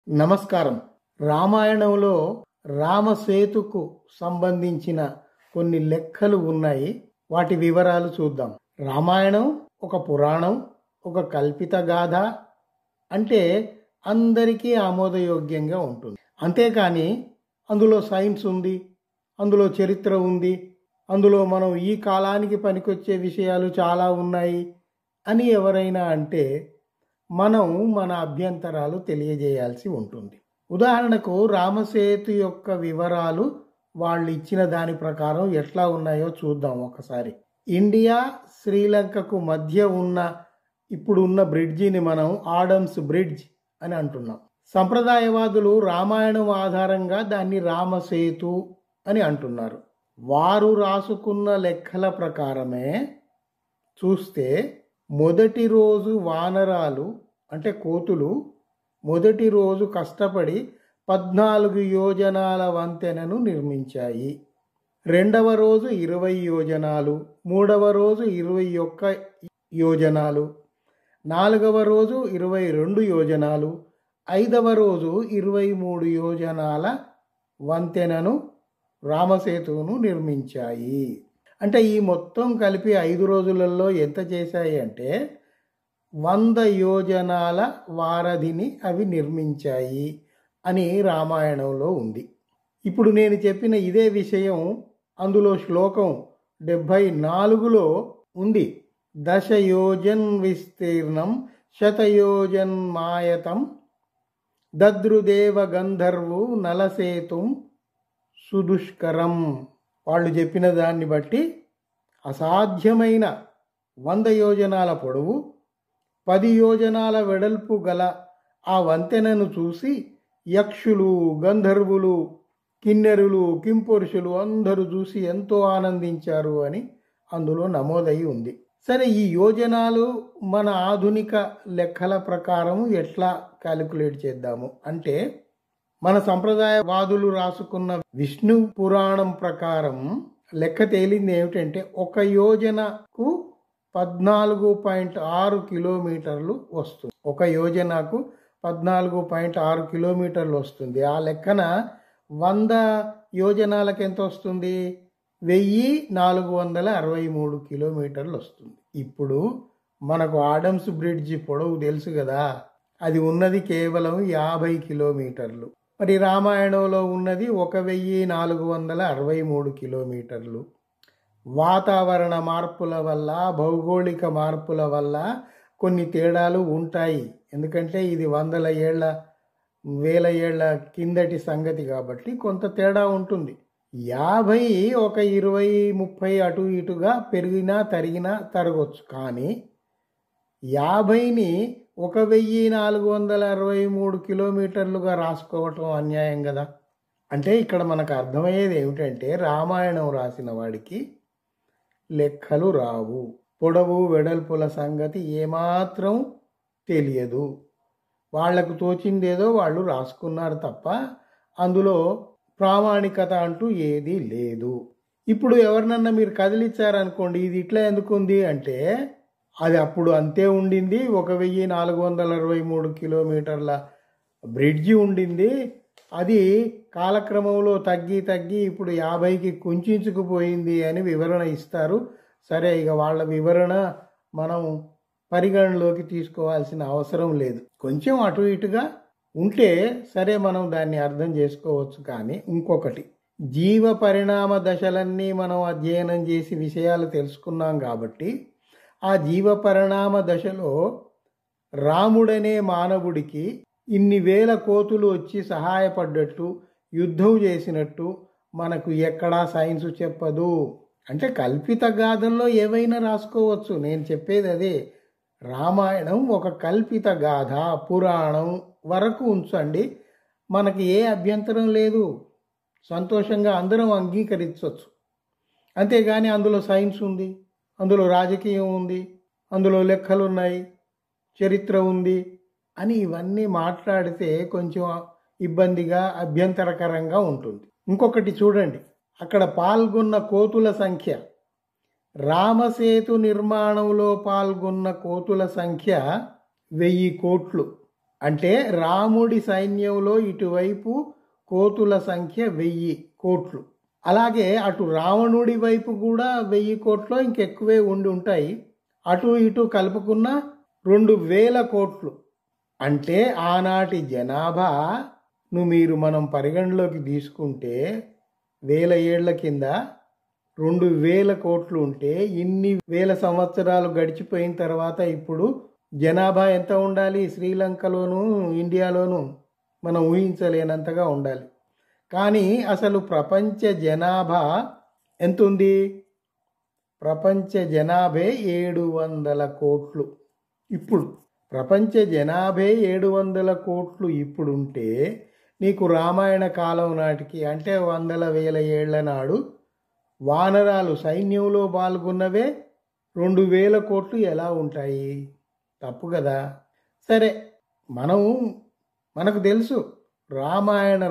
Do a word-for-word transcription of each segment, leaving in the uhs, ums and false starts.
నమస్కారం. రామాయణంలో రామసేతుకు సంబంధించిన కొన్ని లెక్కలు ఉన్నాయి. వాటి వివరాలు చూద్దాం. రామాయణం ఒక పురాణం, ఒక కల్పిత గాథ అంటే అందరికీ ఆమోదయోగ్యంగా ఉంటుంది. అంతేకాని అందులో సైన్స్ ఉంది, అందులో చరిత్ర ఉంది, అందులో మనం ఈ కాలానికి పనికొచ్చే విషయాలు చాలా ఉన్నాయి అని ఎవరైనా అంటే మనం మన అభ్యంతరాలు తెలియజేయాల్సి ఉంటుంది. ఉదాహరణకు రామసేతు యొక్క వివరాలు వాళ్ళు ఇచ్చిన దాని ప్రకారం ఎట్లా ఉన్నాయో చూద్దాం ఒకసారి. ఇండియా శ్రీలంకకు మధ్య ఉన్న ఇప్పుడు ఉన్న బ్రిడ్జిని మనం ఆడమ్స్ బ్రిడ్జ్ అని అంటున్నాం. సంప్రదాయవాదులు రామాయణం ఆధారంగా దాన్ని రామసేతు అని అంటున్నారు. వారు రాసుకున్న లెక్కల ప్రకారమే చూస్తే మొదటి రోజు వానరాలు అంటే కోతులు మొదటి రోజు కష్టపడి పద్నాలుగు యోజనాల వంతెనను నిర్మించాయి. రెండవ రోజు ఇరవై యోజనాలు, మూడవ రోజు ఇరవై ఒక్క యోజనాలు, నాలుగవ రోజు ఇరవై రెండు యోజనాలు, ఐదవ రోజు ఇరవై మూడు యోజనాల వంతెనను రామసేతువును నిర్మించాయి. అంటే ఈ మొత్తం కలిపి ఐదు రోజులలో ఎంత చేశాయి అంటే వంద యోజనాల వారధిని అవి నిర్మించాయి అని రామాయణంలో ఉంది. ఇప్పుడు నేను చెప్పిన ఇదే విషయం అందులో శ్లోకం డెబ్భై నాలుగులో ఉంది. దశయోజన్ విస్తీర్ణం శతయోజన్ మాయతం దద్రుదేవ గంధర్వు నలసేతుం సుదుష్కరం. వాళ్ళు చెప్పిన దాన్ని బట్టి అసాధ్యమైన వంద యోజనాల పొడవు, పది యోజనాల వెడల్పు గల ఆ వంతెనను చూసి యక్షులు, గంధర్వులు, కిన్నెరులు, కింపురుషులు అందరూ చూసి ఎంతో ఆనందించారు అని అందులో నమోదై ఉంది. సరే, ఈ యోజనాలు మన ఆధునిక లెక్కల ప్రకారం ఎట్లా క్యాలిక్యులేట్ చేద్దాము అంటే మన సంప్రదాయవాదులు రాసుకున్న విష్ణు పురాణం ప్రకారం లెక్క తేలింది ఏమిటంటే ఒక యోజనకు పద్నాలుగు పాయింట్ ఆరు కిలోమీటర్లు వస్తుంది. ఒక యోజనకు పద్నాలుగు పాయింట్ ఆరు కిలోమీటర్లు వస్తుంది. ఆ లెక్కన వంద యోజనాలకు ఎంత వస్తుంది? వెయ్యి నాలుగు వందల అరవై మూడు కిలోమీటర్లు వస్తుంది. ఇప్పుడు మనకు ఆడమ్స్ బ్రిడ్జి పొడవు తెలుసు కదా, అది ఉన్నది కేవలం యాభై కిలోమీటర్లు. మరి రామాయణంలో ఉన్నది ఒక వెయ్యి నాలుగు వందల అరవై మూడు కిలోమీటర్లు. వాతావరణ మార్పుల వల్ల, భౌగోళిక మార్పుల వల్ల కొన్ని తేడాలు ఉంటాయి. ఎందుకంటే ఇది వందల ఏళ్ల వేల ఏళ్ల కిందటి సంగతి కాబట్టి కొంత తేడా ఉంటుంది. యాభై ఒక ఇరవై ముప్పై అటు ఇటుగా పెరిగినా తరిగినా తరగొచ్చు. కానీ యాభైని ఒక వెయ్యి నాలుగు వందల అరవై మూడు కిలోమీటర్లుగా రాసుకోవటం అన్యాయం కదా. అంటే ఇక్కడ మనకు అర్థమయ్యేది ఏమిటంటే రామాయణం రాసిన వాడికి లెక్కలు రావు, పొడవు వెడల్పుల సంగతి ఏమాత్రం తెలియదు. వాళ్లకు తోచిందేదో వాళ్ళు రాసుకున్నారు తప్ప అందులో ప్రామాణికత అంటూ ఏదీ లేదు. ఇప్పుడు ఎవరినన్నా మీరు కదిలిచ్చారనుకోండి, ఇది ఇట్లా ఎందుకుంది అంటే అది అప్పుడు అంతే ఉండింది, ఒక వెయ్యి నాలుగు వందల అరవై మూడు కిలోమీటర్ల బ్రిడ్జి ఉండింది, అది కాలక్రమంలో తగ్గి తగ్గి ఇప్పుడు యాభైకి కుంచుకుపోయింది అని వివరణ ఇస్తారు. సరే, ఇక వాళ్ళ వివరణ మనం పరిగణలోకి తీసుకోవాల్సిన అవసరం లేదు. కొంచెం అటు ఇటుగా ఉంటే సరే మనం దాన్ని అర్థం చేసుకోవచ్చు. కానీ ఇంకొకటి, జీవ పరిణామ దశలన్నీ మనం అధ్యయనం చేసి విషయాలు తెలుసుకున్నాం కాబట్టి ఆ జీవ పరిణామ దశలో రాముడనే మానవుడికి ఇన్ని వేల కోతులు వచ్చి సహాయపడ్డట్టు, యుద్ధం చేసినట్టు మనకు ఎక్కడా సైన్సు చెప్పదు. అంటే కల్పిత గాథల్లో ఏవైనా రాసుకోవచ్చు. నేను చెప్పేది అదే, రామాయణం ఒక కల్పిత గాథ, పురాణం వరకు ఉంచండి, మనకి ఏ అభ్యంతరం లేదు, సంతోషంగా అందరం అంగీకరించవచ్చు. అంతేగాని అందులో సైన్స్ ఉంది, అందులో రాజకీయం ఉంది, అందులో లెక్కలు ఉన్నాయి, చరిత్ర ఉంది అని ఇవన్నీ మాట్లాడితే కొంచెం ఇబ్బందిగా, అభ్యంతరకరంగా ఉంటుంది. ఇంకొకటి చూడండి, అక్కడ పాల్గొన్న కోతుల సంఖ్య, రామసేతు నిర్మాణంలో పాల్గొన్న కోతుల సంఖ్య వెయ్యి కోట్లు. అంటే రాముడి సైన్యంలో ఇటువైపు కోతుల సంఖ్య వెయ్యి కోట్లు, అలాగే అటు రావణుడి వైపు కూడా వెయ్యి కోట్లు ఇంకెక్కువే ఉండి ఉంటాయి. అటు ఇటు కలుపుకున్న రెండు వేల కోట్లు. అంటే ఆనాటి జనాభాను మీరు మనం పరిగణలోకి తీసుకుంటే వేల ఏళ్ల కింద రెండు వేల కోట్లు ఉంటే ఇన్ని వేల సంవత్సరాలు గడిచిపోయిన తర్వాత ఇప్పుడు జనాభా ఎంత ఉండాలి? శ్రీలంకలోను ఇండియాలోను మనం ఊహించలేనంతగా ఉండాలి. కానీ అసలు ప్రపంచ జనాభా ఎంత ఉంది? ప్రపంచ జనాభే ఏడు వందల కోట్లు. ఇప్పుడు ప్రపంచ జనాభే ఏడు వందల కోట్లు ఇప్పుడుంటే నీకు రామాయణ కాలం నాటికి అంటే వందల వేల ఏళ్ల నాడు వానరాలు సైన్యంలో పాల్గొన్నవే రెండు వేల కోట్లు ఎలా ఉంటాయి? తప్పు కదా. సరే, మనం మనకు తెలుసు రామాయణ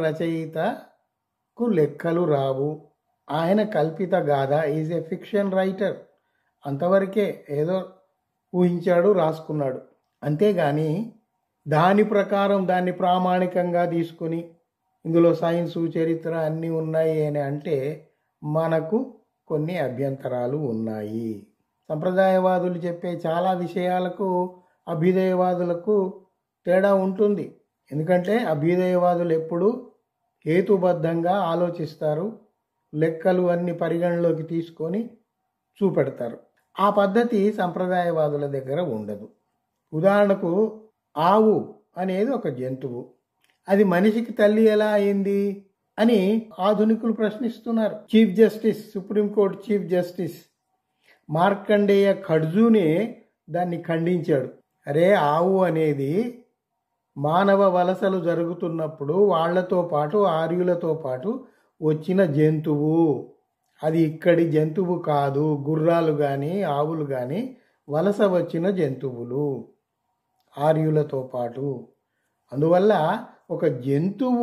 రచయితకు లెక్కలు రావు, ఆయన కల్పిత గాథ, ఈజ్ ఏ ఫిక్షన్ రైటర్. అంతవరకే ఏదో ఊహించాడు, రాసుకున్నాడు. అంతేగాని దాని ప్రకారం దాన్ని ప్రామాణికంగా తీసుకుని ఇందులో సైన్సు చరిత్ర అన్నీ ఉన్నాయి అని అంటే మనకు కొన్ని అభ్యంతరాలు ఉన్నాయి. సంప్రదాయవాదులు చెప్పే చాలా విషయాలకు అభ్యుదయవాదులకు తేడా ఉంటుంది. ఎందుకంటే అభ్యుదయవాదులు ఎప్పుడు హేతుబద్ధంగా ఆలోచిస్తారు, లెక్కలు అన్ని పరిగణలోకి తీసుకొని చూపెడతారు. ఆ పద్ధతి సంప్రదాయవాదుల దగ్గర ఉండదు. ఉదాహరణకు ఆవు అనేది ఒక జంతువు, అది మనిషికి తల్లి ఎలా అయింది అని ఆధునికులు ప్రశ్నిస్తున్నారు. Chief justice, supreme court chief justice Markandeya ఖడ్జూనే దాన్ని ఖండించాడు. అరే, ఆవు అనేది మానవ వలసలు జరుగుతున్నప్పుడు వాళ్లతో పాటు ఆర్యులతో పాటు వచ్చిన జంతువు, అది ఇక్కడి జంతువు కాదు. గుర్రాలు కానీ ఆవులు కానీ వలస వచ్చిన జంతువులు ఆర్యులతో పాటు. అందువల్ల ఒక జంతువు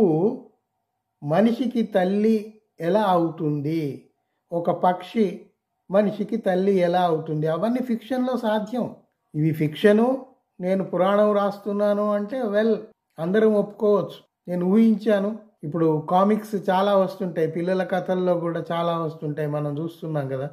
మనిషికి తల్లి ఎలా అవుతుంది, ఒక పక్షి మనిషికి తల్లి ఎలా అవుతుంది? అవన్నీ ఫిక్షన్లో సాధ్యం. ఇవి ఫిక్షను, నేను పురాణం రాస్తున్నాను అంటే వెల్ అందరం ఒప్పుకోవచ్చు. నేను ఊహించాను. ఇప్పుడు కామిక్స్ చాలా వస్తుంటాయి, పిల్లల కథల్లో కూడా చాలా వస్తుంటాయి, మనం చూస్తున్నాం కదా.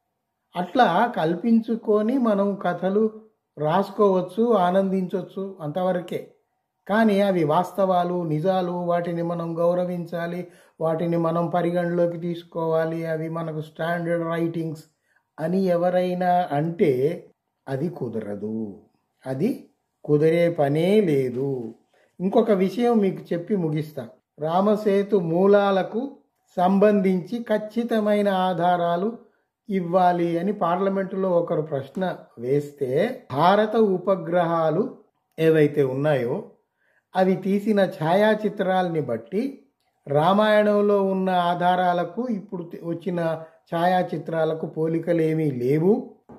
అట్లా కల్పించుకొని మనం కథలు రాసుకోవచ్చు, ఆనందించవచ్చు, అంతవరకే. కానీ అవి వాస్తవాలు, నిజాలు, వాటిని మనం గౌరవించాలి, వాటిని మనం పరిగణలోకి తీసుకోవాలి, అవి మనకు స్టాండర్డ్ రైటింగ్స్ అని ఎవరైనా అంటే అది కుదరదు. అది కుదిరే పనే లేదు. ఇంకొక విషయం మీకు చెప్పి ముగిస్తా. రామసేతు మూలాలకు సంబంధించి ఖచ్చితమైన ఆధారాలు ఇవ్వాలి అని పార్లమెంటులో ఒకరు ప్రశ్న వేస్తే భారత ఉపగ్రహాలు ఏవైతే ఉన్నాయో అవి తీసిన ఛాయాచిత్రాలని బట్టి రామాయణంలో ఉన్న ఆధారాలకు ఇప్పుడు వచ్చిన ఛాయాచిత్రాలకు పోలికలేమీ లేవు.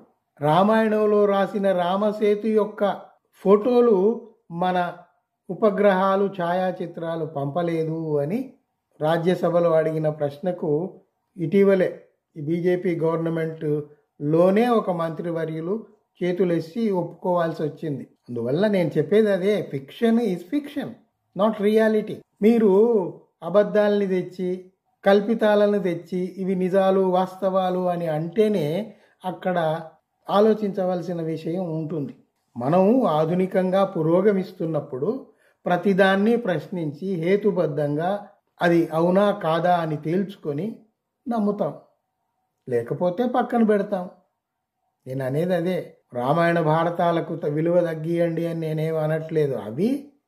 రామాయణంలో రాసిన రామసేతు యొక్క ఫోటోలు మన ఉపగ్రహాలు ఛాయాచిత్రాలు పంపలేదు అని రాజ్యసభలో అడిగిన ప్రశ్నకు ఇటీవలే ఈ బీజేపీ గవర్నమెంట్లోనే ఒక మంత్రివర్యులు చేతులెత్తి ఒప్పుకోవాల్సి వచ్చింది. అందువల్ల నేను చెప్పేది అదే, fiction is fiction, not reality. మీరు అబద్ధాలని తెచ్చి కల్పితాలను తెచ్చి ఇవి నిజాలు వాస్తవాలు అని అంటేనే అక్కడ ఆలోచించవలసిన విషయం ఉంటుంది. మనం ఆధునికంగా పురోగమిస్తున్నప్పుడు ప్రతిదాన్ని ప్రశ్నించి హేతుబద్ధంగా అది అవునా కాదా అని తేల్చుకొని నమ్ముతాం, లేకపోతే పక్కన పెడతాం. నేను అనేది అదే, రామాయణ భారతాలకు విలువ తగ్గియండి అని నేనేం అనట్లేదు. అవి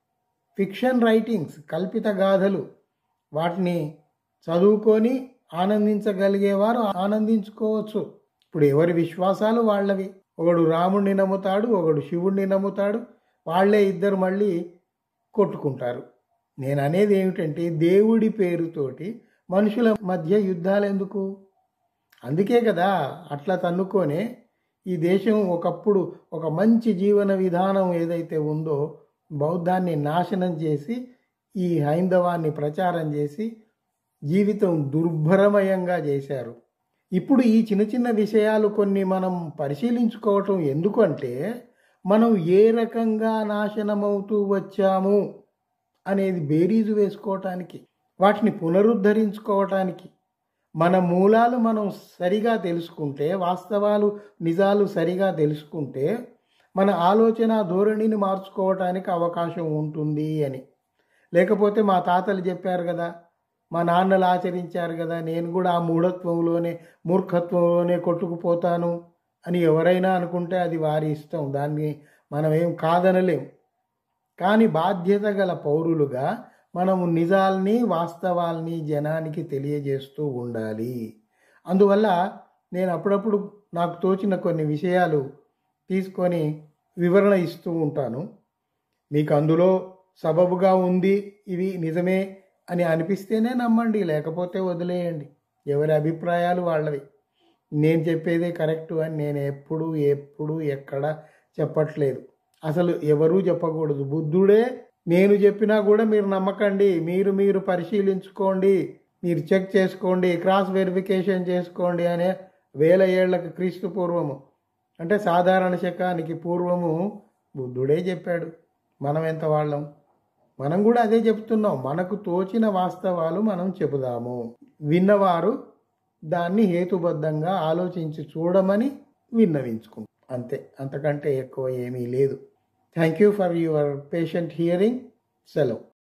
ఫిక్షన్ రైటింగ్స్, కల్పిత గాథలు. వాటిని చదువుకొని ఆనందించగలిగేవారు ఆనందించుకోవచ్చు. ఇప్పుడు ఎవరి విశ్వాసాలు వాళ్ళవి. ఒకడు రాముడిని నమ్ముతాడు, ఒకడు శివుడిని నమ్ముతాడు, వాళ్లే ఇద్దరు మళ్ళీ కొట్టుకుంటారు. నేను అనేది ఏమిటంటే దేవుడి పేరుతోటి మనుషుల మధ్య యుద్ధాలు ఎందుకు? అందుకే కదా అట్లా తన్నుకొనే ఈ దేశం ఒకప్పుడు ఒక మంచి జీవన విధానం ఏదైతే ఉందో బౌద్ధాన్ని నాశనం చేసి ఈ హైందవాన్ని ప్రచారం చేసి జీవితం దుర్భరమయంగా చేశారు. ఇప్పుడు ఈ చిన్న చిన్న విషయాలు కొన్ని మనం పరిశీలించుకోవటం ఎందుకంటే మనం ఏ రకంగా నాశనమవుతూ వచ్చాము అనేది బేరీజు వేసుకోవటానికి, వాటిని పునరుద్ధరించుకోవటానికి, మన మూలాలు మనం సరిగా తెలుసుకుంటే, వాస్తవాలు నిజాలు సరిగా తెలుసుకుంటే మన ఆలోచన ధోరణిని మార్చుకోవటానికి అవకాశం ఉంటుంది అని. లేకపోతే మా తాతలు చెప్పారు కదా, మా నాన్నలు ఆచరించారు కదా, నేను కూడా ఆ మూఢత్వంలోనే మూర్ఖత్వంలోనే కొట్టుకుపోతాను అని ఎవరైనా అనుకుంటే అది వారి ఇష్టం, దాన్ని మనం ఏం కాదనలేం. కానీ బాధ్యత గల పౌరులుగా మనము నిజాల్ని వాస్తవాల్ని జనానికి తెలియజేస్తూ ఉండాలి. అందువల్ల నేను అప్పుడప్పుడు నాకు తోచిన కొన్ని విషయాలు తీసుకొని వివరణ ఇస్తూ ఉంటాను. మీకు అందులో సబబుగా ఉంది, ఇవి నిజమే అని అనిపిస్తేనే నమ్మండి, లేకపోతే వదిలేయండి. ఎవరి అభిప్రాయాలు వాళ్ళవి. నేను చెప్పేదే కరెక్టు అని నేను ఎప్పుడు ఎప్పుడు ఎక్కడ చెప్పట్లేదు. అసలు ఎవరూ చెప్పకూడదు. బుద్ధుడే నేను చెప్పినా కూడా మీరు నమ్మకండి, మీరు మీరు పరిశీలించుకోండి, మీరు చెక్ చేసుకోండి, క్రాస్ వెరిఫికేషన్ చేసుకోండి అనే వేల ఏళ్లకు క్రీస్తు పూర్వము, అంటే సాధారణ శకానికి పూర్వము బుద్ధుడే చెప్పాడు. మనం ఎంత వాళ్ళం? మనం కూడా అదే చెప్తున్నాం. మనకు తోచిన వాస్తవాలు మనం చెబుదాము, విన్నవారు దాన్ని హేతుబద్ధంగా ఆలోచించి చూడమని విన్నవించుకుంటాం. అంతే, అంతకంటే ఎక్కువ ఏమీ లేదు. Thank you for your patient hearing. సెలవు.